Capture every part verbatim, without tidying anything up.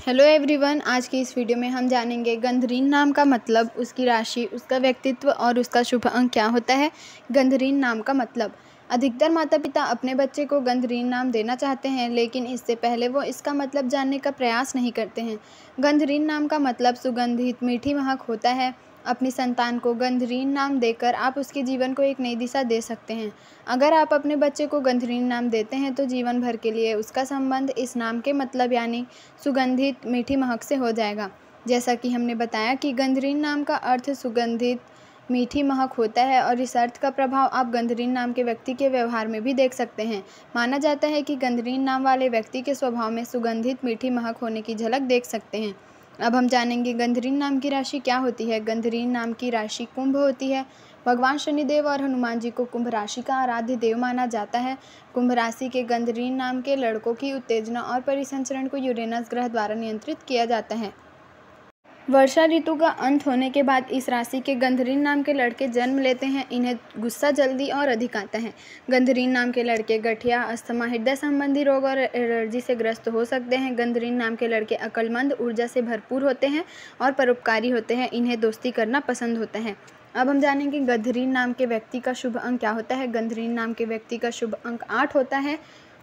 Hello everyone, आज की इस वीडियो में हम जानेंगे गंधरीन नाम का मतलब, उसकी राशि, उसका व्यक्तित्व और उसका शुभ अंक क्या होता है। गंधरीन नाम का मतलब। अधिकतर माता पिता अपने बच्चे को गंधरीन नाम देना चाहते हैं, लेकिन इससे पहले वो इसका मतलब जानने का प्रयास नहीं करते हैं। गंधरीन नाम का मतलब सुगंधित मीठी महक होता है। अपनी संतान को गंधरीन नाम देकर आप उसके जीवन को एक नई दिशा दे सकते हैं। अगर आप अपने बच्चे को गंधरीन नाम देते हैं तो जीवन भर के लिए उसका संबंध इस नाम के मतलब यानी सुगंधित मीठी महक से हो जाएगा। जैसा कि हमने बताया कि गंधरीन नाम का अर्थ सुगंधित मीठी महक होता है और इस अर्थ का प्रभाव आप गंधरीन नाम के व्यक्ति के व्यवहार में भी देख सकते हैं। माना जाता है कि गंधरीन नाम वाले व्यक्ति के स्वभाव में सुगंधित मीठी महक होने की झलक देख सकते हैं। अब हम जानेंगे गंधरीन नाम की राशि क्या होती है। गंधरीन नाम की राशि कुंभ होती है। भगवान शनिदेव और हनुमान जी को कुंभ राशि का आराध्य देव माना जाता है। कुंभ राशि के गंधरीन नाम के लड़कों की उत्तेजना और परिसंचरण को यूरेनस ग्रह द्वारा नियंत्रित किया जाता है। वर्षा ऋतु का अंत होने के बाद इस राशि के गंधरीन नाम के लड़के जन्म लेते हैं। इन्हें गुस्सा जल्दी और अधिक आता है। गंधरीन नाम के लड़के गठिया, अस्थमा, हृदय संबंधी रोग और एलर्जी से ग्रस्त हो सकते हैं। गंधरीन नाम के लड़के अक्लमंद, ऊर्जा से भरपूर होते हैं और परोपकारी होते हैं। इन्हें दोस्ती करना पसंद होता है। अब हम जानेंगे गंधरीन नाम के व्यक्ति का शुभ अंक क्या होता है। गंधरीन नाम के व्यक्ति का शुभ अंक आठ होता है।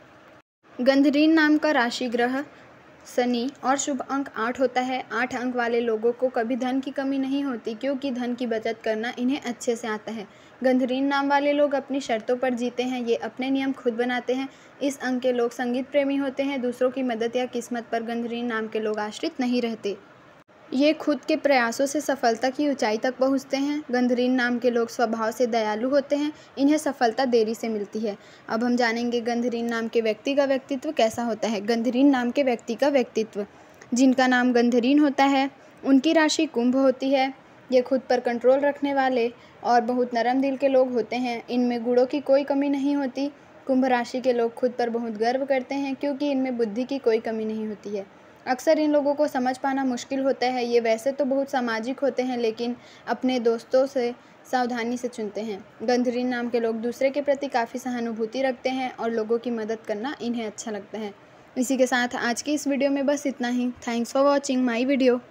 गंधरीन नाम का राशि ग्रह शनि और शुभ अंक आठ होता है। आठ अंक वाले लोगों को कभी धन की कमी नहीं होती, क्योंकि धन की बचत करना इन्हें अच्छे से आता है। गंधरीन नाम वाले लोग अपनी शर्तों पर जीते हैं। ये अपने नियम खुद बनाते हैं। इस अंक के लोग संगीत प्रेमी होते हैं। दूसरों की मदद या किस्मत पर गंधरीन नाम के लोग आश्रित नहीं रहते। ये खुद के प्रयासों से सफलता की ऊंचाई तक पहुंचते हैं। गंधरीन नाम के लोग स्वभाव से दयालु होते हैं। इन्हें सफलता देरी से मिलती है। अब हम जानेंगे गंधरीन नाम के व्यक्ति का व्यक्तित्व कैसा होता है। गंधरीन नाम के व्यक्ति का व्यक्तित्व। जिनका नाम गंधरीन होता है उनकी राशि कुंभ होती है। ये खुद पर कंट्रोल रखने वाले और बहुत नरम दिल के लोग होते हैं। इनमें गुणों की कोई कमी नहीं होती। कुंभ राशि के लोग खुद पर बहुत गर्व करते हैं, क्योंकि इनमें बुद्धि की कोई कमी नहीं होती है। अक्सर इन लोगों को समझ पाना मुश्किल होता है। ये वैसे तो बहुत सामाजिक होते हैं, लेकिन अपने दोस्तों से सावधानी से चुनते हैं। गंधरीन नाम के लोग दूसरे के प्रति काफ़ी सहानुभूति रखते हैं और लोगों की मदद करना इन्हें अच्छा लगता है। इसी के साथ आज की इस वीडियो में बस इतना ही। Thanks for watching my video.